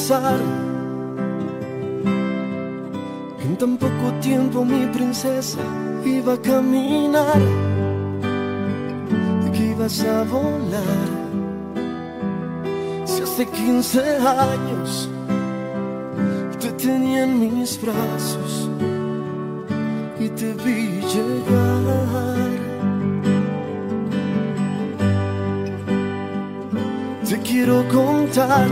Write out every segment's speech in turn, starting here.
pensar en tan poco tiempo mi princesa iba a caminar y que ibas a volar. Si hace 15 años te tenía en mis brazos y te vi llegar. Te quiero contar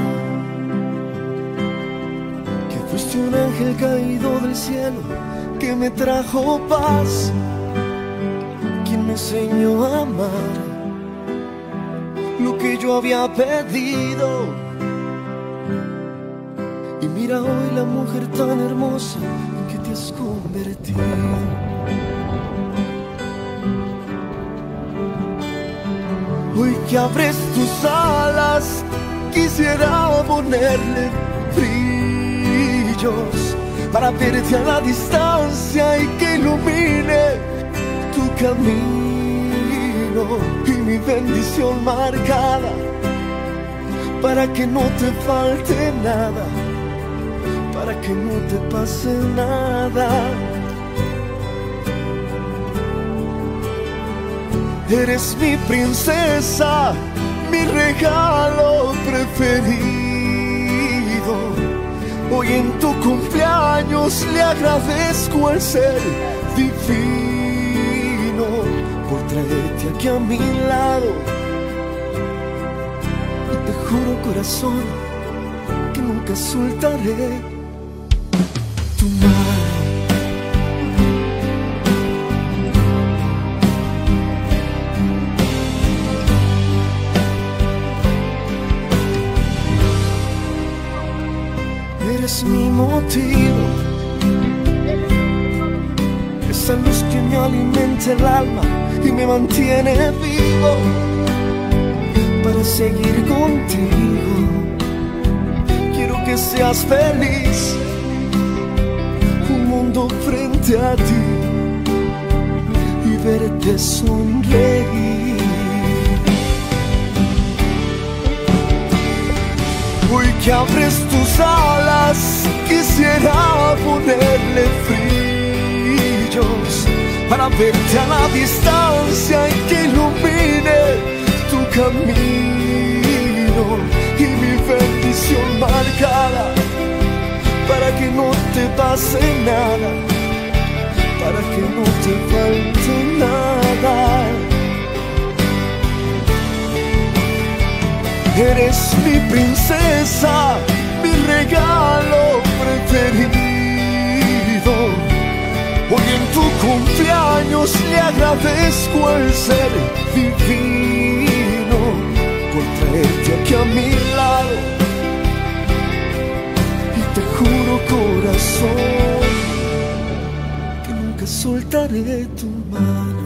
que fuiste un ángel caído del cielo que me trajo paz, quien me enseñó a amar lo que yo había pedido. Y mira hoy la mujer tan hermosa en que te has convertido. Hoy que abres tus alas, quisiera ponerle brillos para verte a la distancia y que ilumine tu camino y mi bendición marcada para que no te falte nada, para que no te pase nada. Eres mi princesa, mi regalo preferido. Hoy en tu cumpleaños le agradezco al ser divino por traerte aquí a mi lado. Y te juro, corazón, que nunca soltaré tu mano. Eres mi motivo, esa luz que me alimenta el alma y me mantiene vivo para seguir contigo. Quiero que seas feliz, un mundo frente a ti y verte sonreír. Hoy que abres tus alas, quisiera ponerle brillos para verte a la distancia y que ilumine tu camino y mi bendición marcada para que no te pase nada, para que no te falte nada. Eres mi princesa, mi regalo preferido. Hoy en tu cumpleaños le agradezco al ser divino por traerte aquí a mi lado. Y te juro, corazón, que nunca soltaré tu mano.